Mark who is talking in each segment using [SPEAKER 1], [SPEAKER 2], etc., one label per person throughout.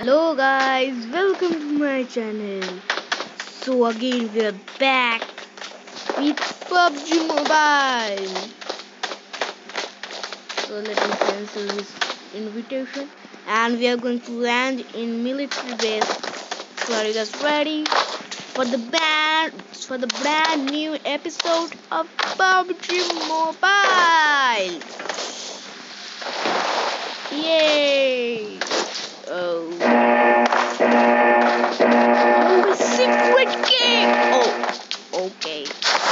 [SPEAKER 1] Hello guys, welcome to my channel. So again we are back with PUBG Mobile. So let me cancel this invitation and we are going to land in military base. So are you guys ready for the brand new episode of PUBG Mobile? Yay! Oh. Oh, a secret game! Oh, okay.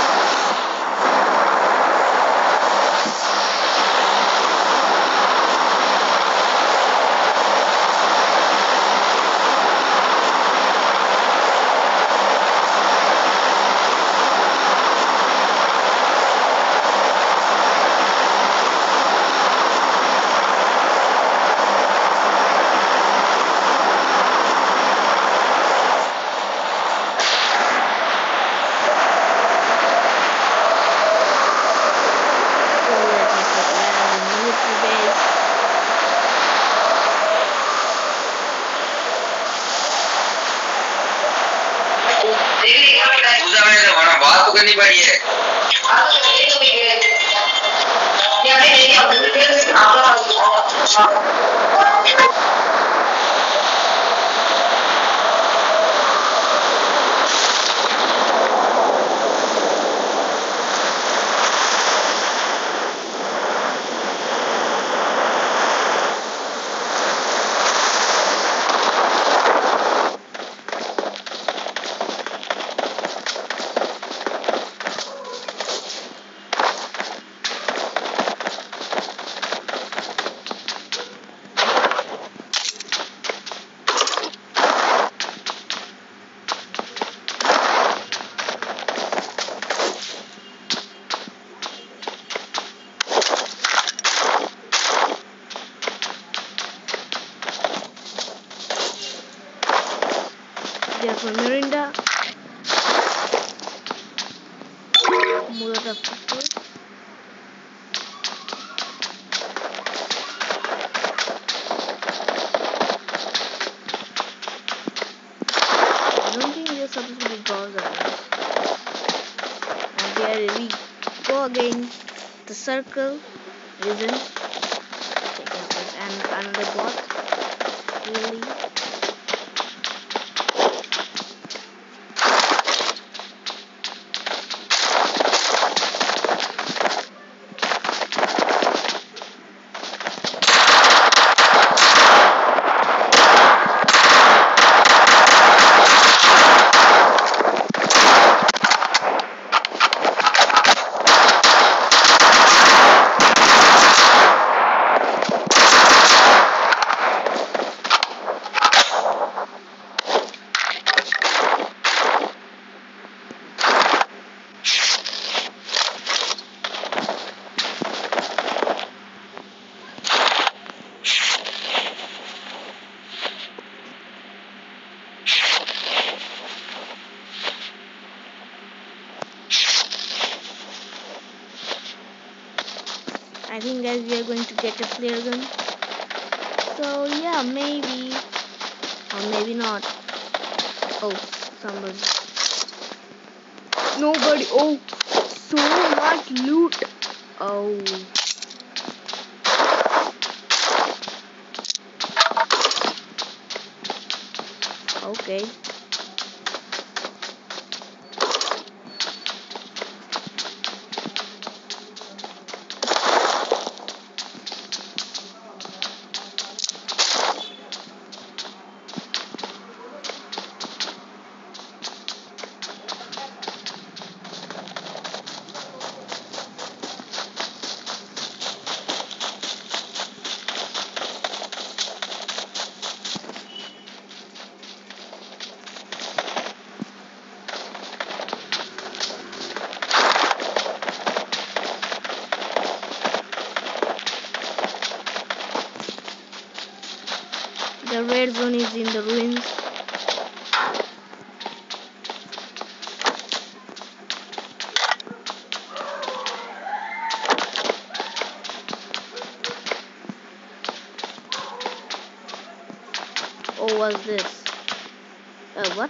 [SPEAKER 1] So let us land in military base.
[SPEAKER 2] पूजा में तो बड़ा बात तो करनी पड़ी है। They are from Mirinda. Molotov cocktail. I don't think we are supposed to be gods around. And there we go again. The circle isn't taking place. And another bot. Really? I think guys we are going to get a flare gun. So yeah, maybe or maybe not. Oh, somebody. Nobody. Oh, so much loot. Oh. Okay. The red zone is in the ruins. Oh, what's this? What?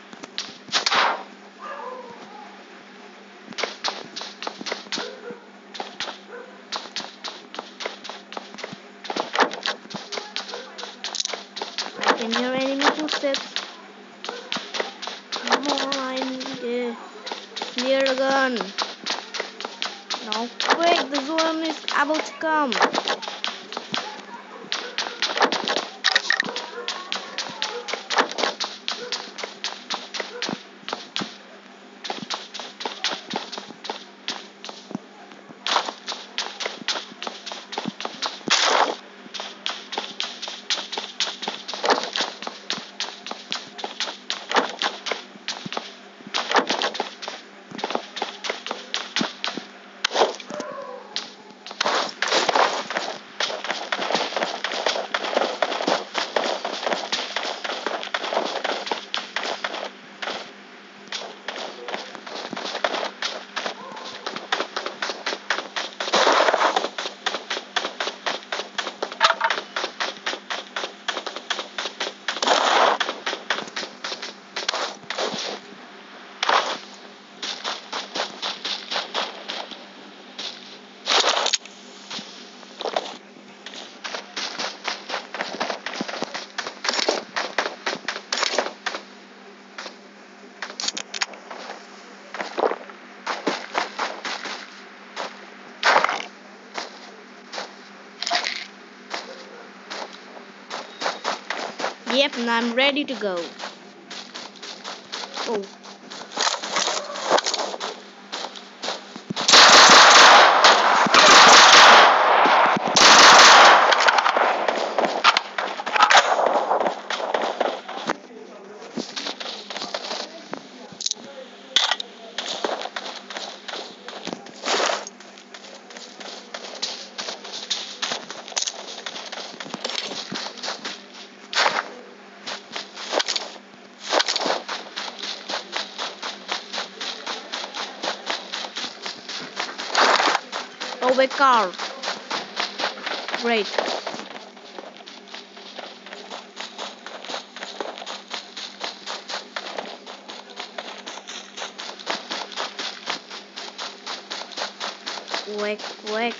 [SPEAKER 2] I can hear enemy footsteps. Come on, I need a clear gun. Now quick, the zone is about to come. Yep, now I'm ready to go. Oh. Oh, a car. Great. Quick, quick.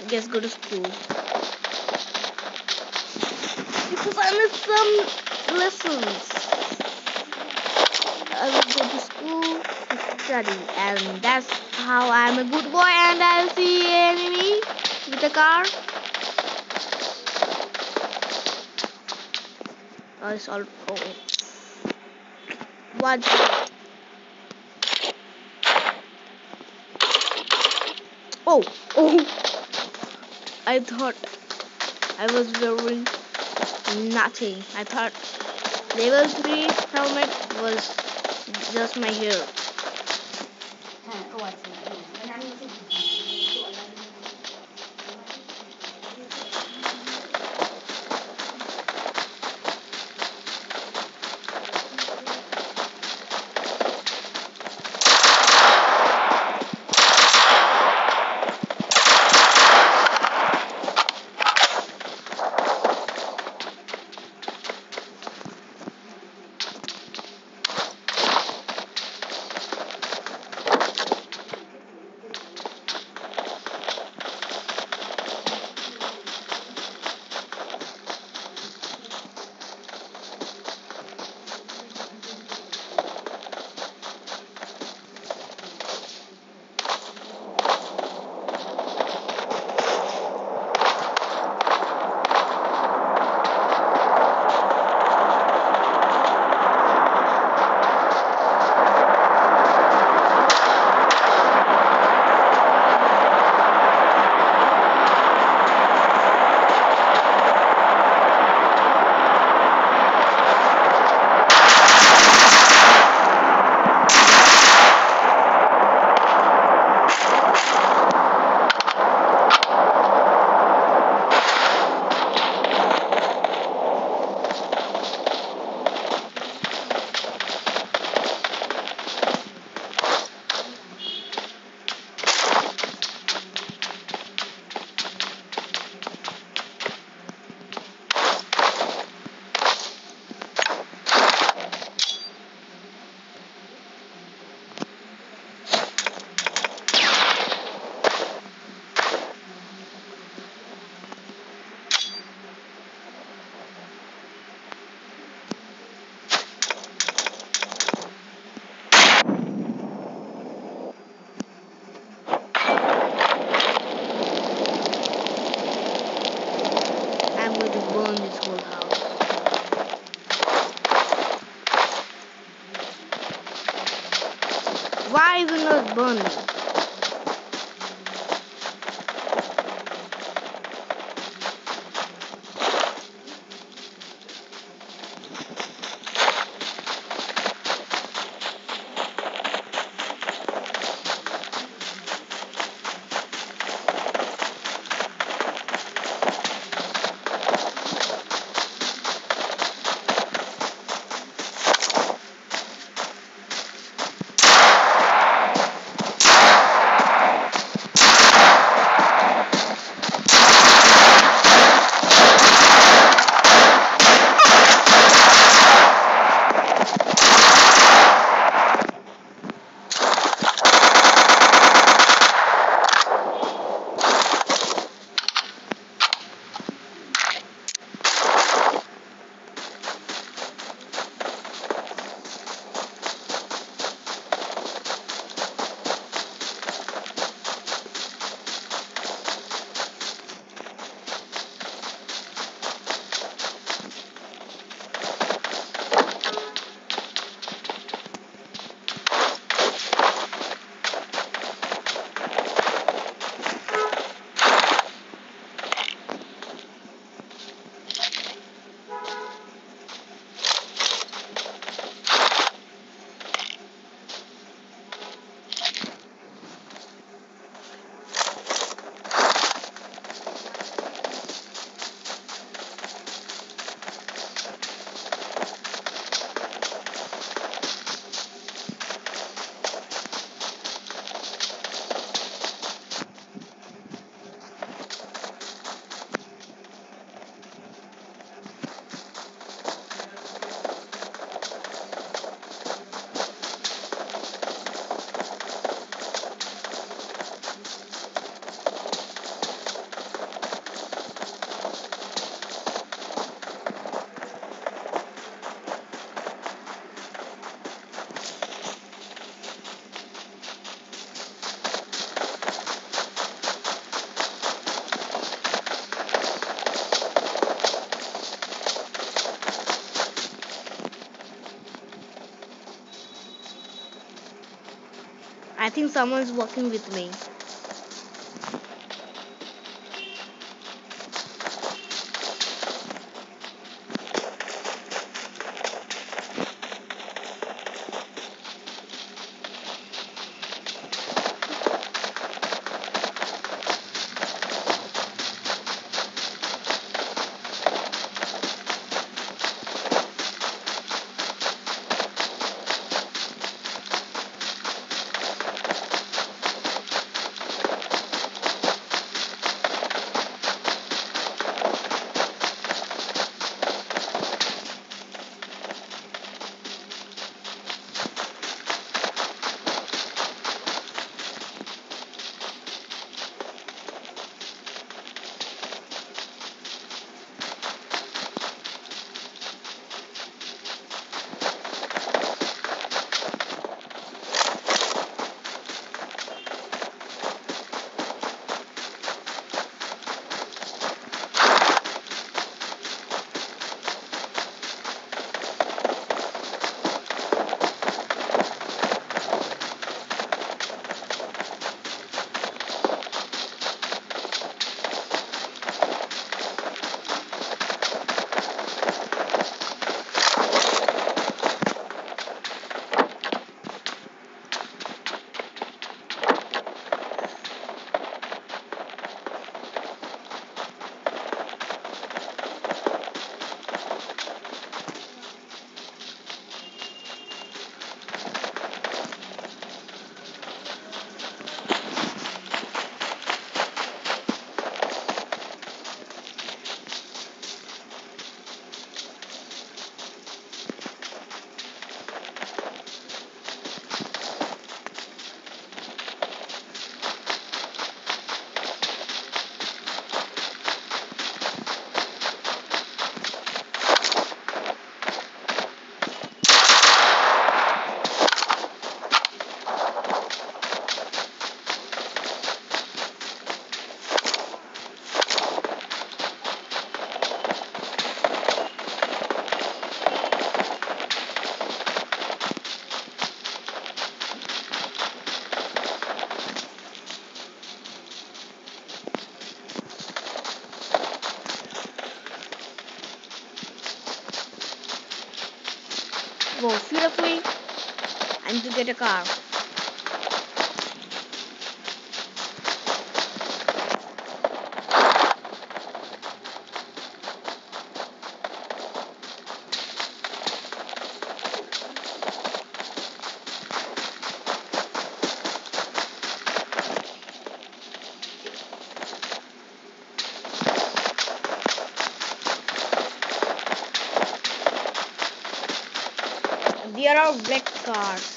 [SPEAKER 2] guess go to school. Because I missed some lessons. I will go to school to study, and that's how I'm a good boy. And I'll see an enemy with a car. Oh, it's all. Oh, what? Oh, oh! I thought I was wearing nothing. I thought level 3 helmet was just my hair. I'm going to burn this whole house. Why is it not burning?
[SPEAKER 1] I think someone's walking with me. Go fearfully and to get a car. There are black cars.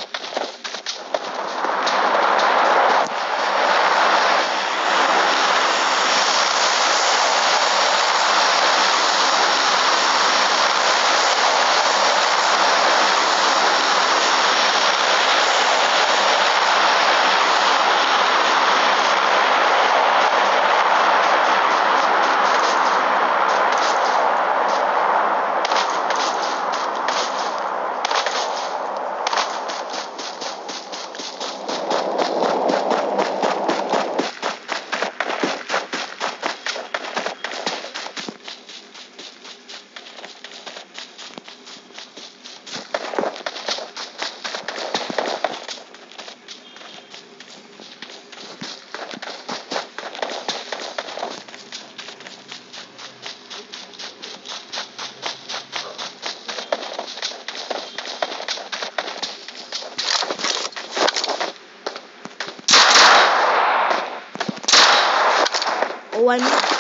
[SPEAKER 1] Oh, I missed.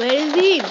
[SPEAKER 1] Where is he?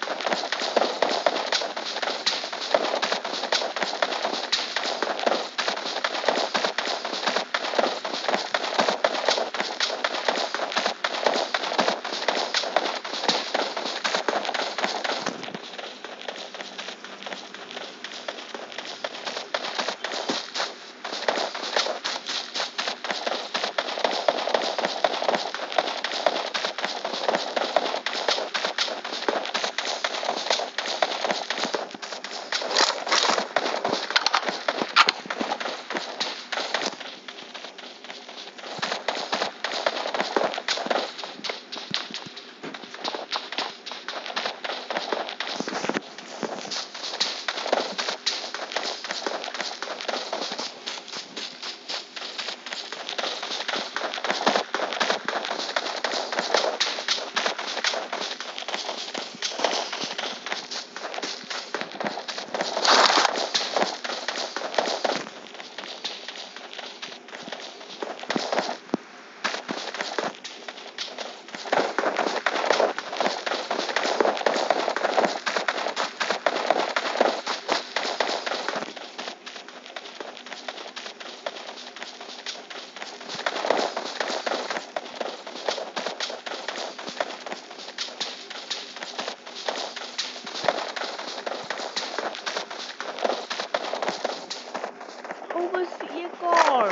[SPEAKER 1] See a car.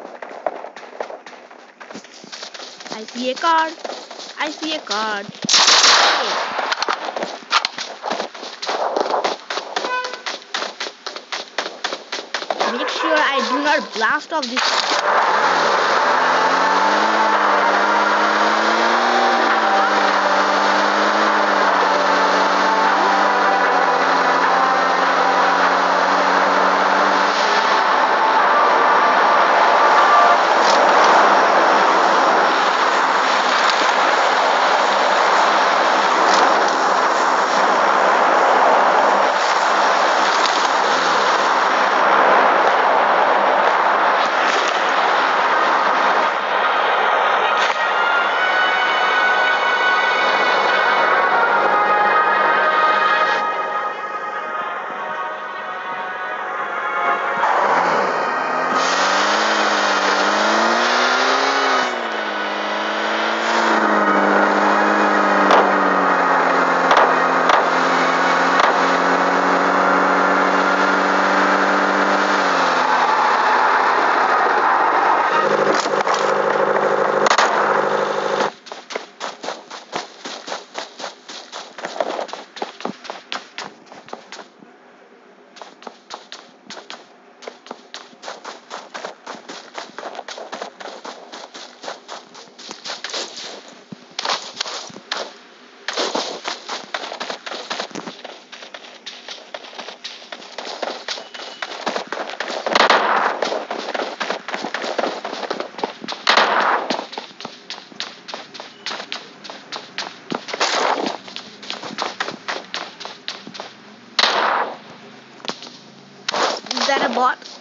[SPEAKER 1] I see a car. I see a car. Make sure I do not blast off this. Is that a bot?